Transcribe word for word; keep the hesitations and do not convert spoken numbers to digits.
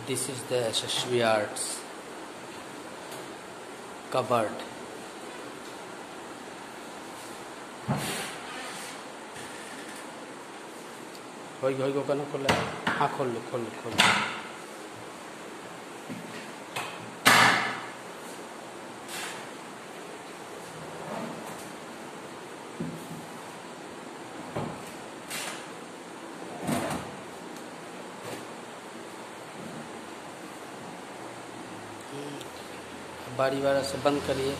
This is the Yashasvi Arts cupboard. होई होई को कनो खोल हाँ खोल लो खोल लो खोल लो बारी वाला से बंद करिए।